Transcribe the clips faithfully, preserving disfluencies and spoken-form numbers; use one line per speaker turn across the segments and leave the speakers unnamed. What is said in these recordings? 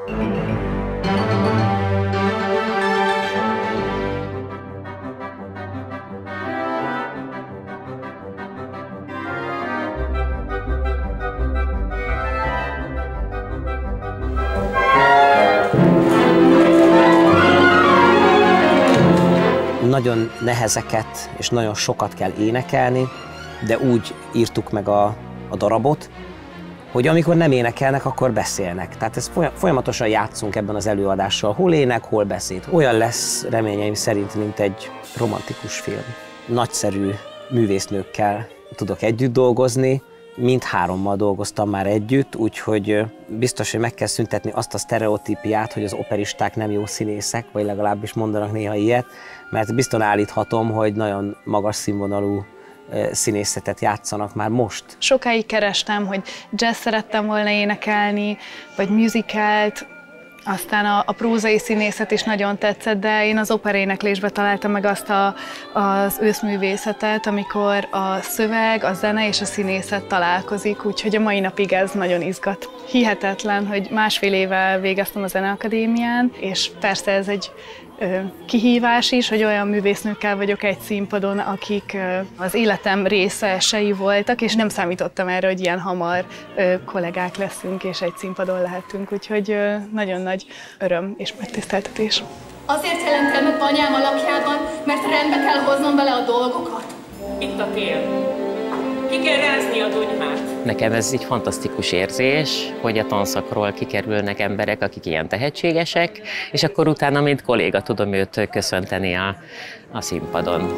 Nagyon nehezeket és nagyon sokat kell énekelni, de úgy írtuk meg a, a darabot, hogy amikor nem énekelnek, akkor beszélnek. Tehát ezt folyamatosan játszunk ebben az előadással, hol ének, hol beszéd. Olyan lesz reményeim szerint, mint egy romantikus film. Nagyszerű művésznőkkel tudok együtt dolgozni, mindhárommal dolgoztam már együtt, úgyhogy biztos, hogy meg kell szüntetni azt a sztereotípiát, hogy az operisták nem jó színészek, vagy legalábbis mondanak néha ilyet, mert biztosan állíthatom, hogy nagyon magas színvonalú színészetet játszanak már most.
Sokáig kerestem, hogy jazz szerettem volna énekelni, vagy musicalt, aztán a, a prózai színészet is nagyon tetszett, de én az operéneklésbe találtam meg azt a, az őszművészetet, amikor a szöveg, a zene és a színészet találkozik, úgyhogy a mai napig ez nagyon izgat. Hihetetlen, hogy másfél éve végeztem a Zeneakadémián, és persze ez egy ö, kihívás is, hogy olyan művésznőkkel vagyok egy színpadon, akik ö, az életem részesei voltak, és nem számítottam erre, hogy ilyen hamar ö, kollégák leszünk, és egy színpadon lehetünk, úgyhogy ö, nagyon nagy öröm és megtiszteltetés.
Azért jelentem meg anyám alakjában, mert rendbe kell hoznom vele a dolgokat.
Itt a tél. Ki kell rázni a dunyhát.
Nekem ez egy fantasztikus érzés, hogy a tanszakról kikerülnek emberek, akik ilyen tehetségesek, és akkor utána, mint kolléga, tudom őt köszönteni a, a színpadon.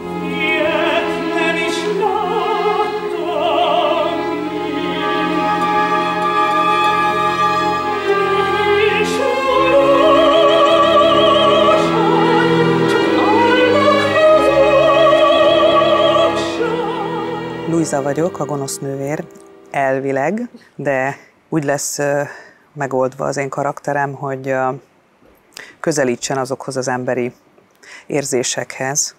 Luisa vagyok, a gonosz nővér, elvileg, de úgy lesz megoldva az én karakterem, hogy közelítsen azokhoz az emberi érzésekhez,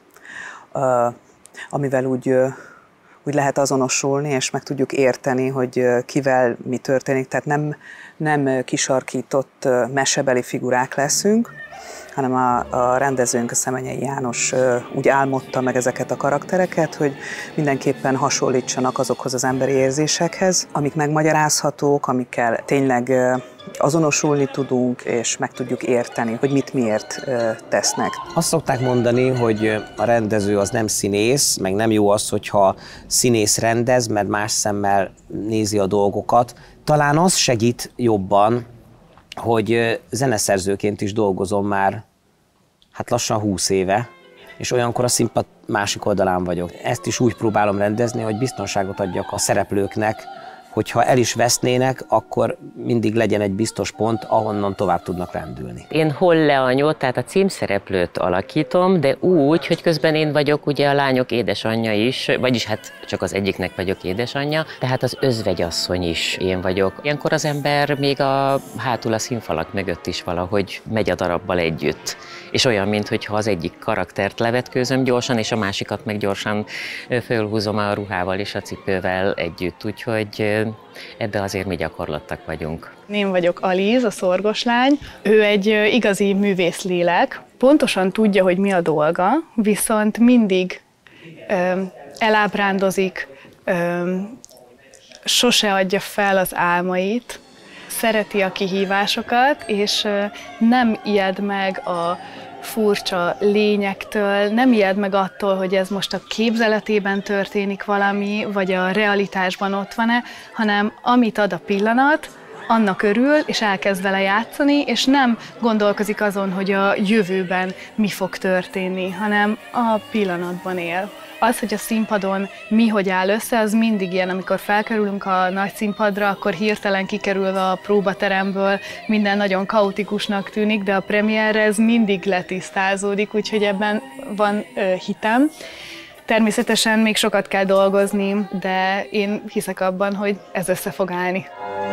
amivel úgy, úgy lehet azonosulni, és meg tudjuk érteni, hogy kivel mi történik. Tehát nem, nem kisarkított mesebeli figurák leszünk, hanem a, a rendezőnk, a Szemenyei János úgy álmodta meg ezeket a karaktereket, hogy mindenképpen hasonlítsanak azokhoz az emberi érzésekhez, amik megmagyarázhatók, amikkel tényleg azonosulni tudunk, és meg tudjuk érteni, hogy mit miért tesznek.
Azt szokták mondani, hogy a rendező az nem színész, meg nem jó az, hogyha színész rendez, mert más szemmel nézi a dolgokat. Talán az segít jobban, hogy zeneszerzőként is dolgozom már hát lassan húsz éve, és olyankor a színpad másik oldalán vagyok. Ezt is úgy próbálom rendezni, hogy biztonságot adjak a szereplőknek, hogyha el is vesznének, akkor mindig legyen egy biztos pont, ahonnan tovább tudnak rendülni.
Én Holle anyót, tehát a címszereplőt alakítom, de úgy, hogy közben én vagyok ugye a lányok édesanyja is, vagyis hát csak az egyiknek vagyok édesanyja, tehát az özvegyasszony is én vagyok. Ilyenkor az ember még a hátul a színfalak mögött is valahogy megy a darabbal együtt. És olyan, mintha az egyik karaktert levetkőzöm gyorsan, és a másikat meg gyorsan fölhúzom a ruhával és a cipővel együtt, úgyhogy ebbe azért mi gyakorlottak vagyunk.
Én vagyok Aliz, a szorgoslány. Ő egy igazi művészlélek, pontosan tudja, hogy mi a dolga, viszont mindig ö, elábrándozik, ö, sose adja fel az álmait, szereti a kihívásokat, és ö, nem ijed meg a furcsa lényektől, nem ijed meg attól, hogy ez most a képzeletében történik valami, vagy a realitásban ott van-e, hanem amit ad a pillanat, annak örül, és elkezd vele játszani, és nem gondolkozik azon, hogy a jövőben mi fog történni, hanem a pillanatban él. Az, hogy a színpadon mi hogy áll össze, az mindig ilyen, amikor felkerülünk a nagy színpadra, akkor hirtelen kikerülve a próbateremből minden nagyon kaotikusnak tűnik, de a premierre ez mindig letisztázódik, úgyhogy ebben van ö, hitem. Természetesen még sokat kell dolgozni, de én hiszek abban, hogy ez össze fog állni.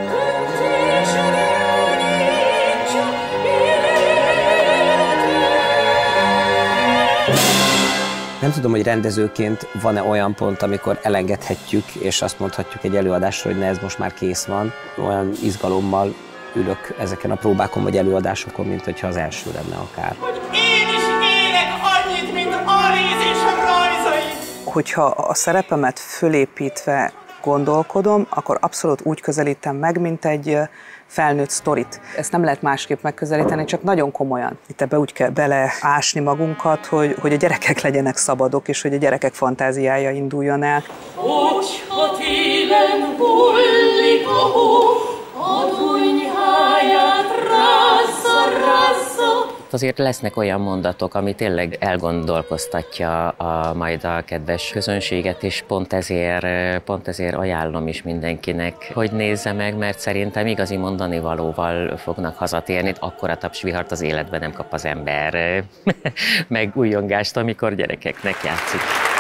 Nem tudom, hogy rendezőként van-e olyan pont, amikor elengedhetjük, és azt mondhatjuk egy előadásra, hogy ne, ez most már kész van. Olyan izgalommal ülök ezeken a próbákon vagy előadásokon, mint hogyha az első lenne akár.
Hogy én is élek annyit, mint Aréz és a rajzai.
Hogyha a szerepemet fölépítve gondolkodom, akkor abszolút úgy közelítem meg, mint egy felnőtt sztorit. Ezt nem lehet másképp megközelíteni, csak nagyon komolyan. Itt ebbe úgy kell beleásni magunkat, hogy, hogy a gyerekek legyenek szabadok, és hogy a gyerekek fantáziája induljon el.
Hogyha télen hullik a hó, a dunyháját rázza, rázza.
Azért lesznek olyan mondatok, ami tényleg elgondolkoztatja a, majd a kedves közönséget, és pont ezért, pont ezért ajánlom is mindenkinek, hogy nézze meg, mert szerintem igazi mondani valóval fognak hazatérni. Akkora tapsvihart az életben nem kap az ember, meg újongást, amikor gyerekeknek játszik.